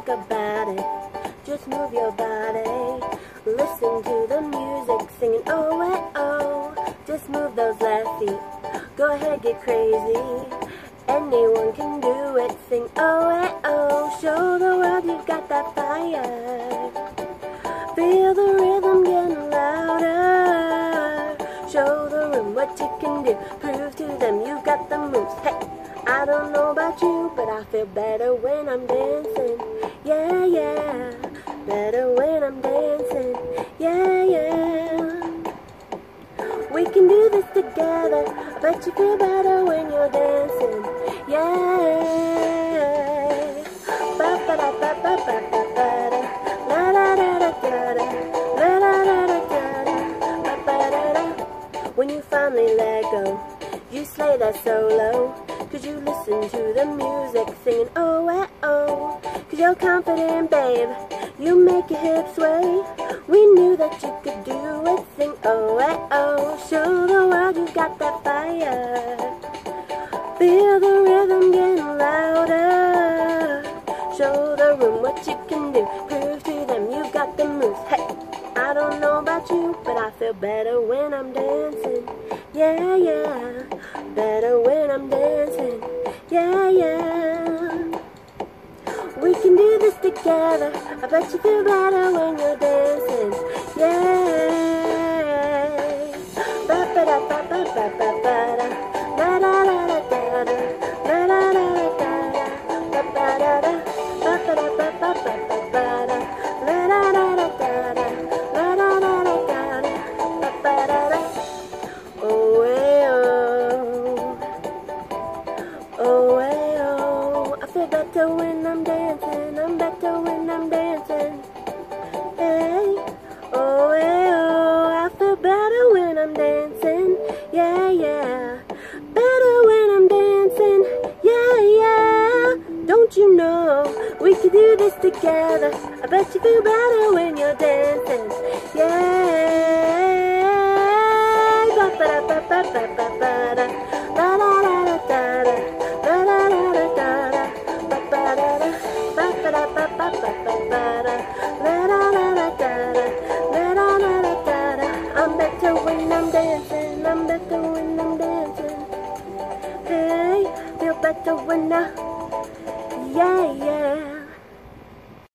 think about it. Just move your body. Listen to the music, singing oh, oh. Just move those left feet. Go ahead, get crazy. Anyone can do it. Sing oh, oh. Show the world you've got that fire. Feel the rhythm getting louder. Show the room what you can do. Prove to them you've got the moves. Hey, I don't know about you, but I feel better when I'm dancing. Yeah, yeah. Better when I'm dancing. Yeah, yeah. We can do this together. I bet you feel better when you're dancing. Yeah. Ba ba da ba ba ba ba ba da. La da da da da da. La da da da da da. Ba ba da da. When you finally let go, you slay that solo. 'Cause you listen to the music, singing oh, oh. 'Cause you're confident, babe. You make your hips sway. We knew that you could do it. Sing oh, oh. Show the world you got that fire. Feel the rhythm getting louder. Show the room what you can do. Prove to them you got the moves. Hey, I don't know about you, but I feel better when I'm dancing. Yeah, yeah. Better when I'm dancing. Yeah, yeah. We can do this together. I bet you feel better when you're dancing. Yeah. Ba ba da ba ba ba ba ba da. La la la la da da. La la la la da da. Ba ba da da. Ba ba da ba ba ba ba ba da. La la la la da da. La la la la da da. Ba ba da da. Oh hey oh. Oh hey oh. I feel better when I'm dancing. I'm better when I'm dancing. Hey, oh, hey, oh, I feel better when I'm dancing. Yeah, yeah. Better when I'm dancing. Yeah, yeah. Don't you know we can do this together? I bet you feel better when you're dancing. Yeah. Ba ba da ba ba ba ba ba da. La la la la da da. La la la la da da. Ba ba da da. Ba ba da ba ba ba ba ba da. La la la la da da. La la la la da da. I'm better when I'm dancing. I'm better when I'm dancing. Hey, feel better when I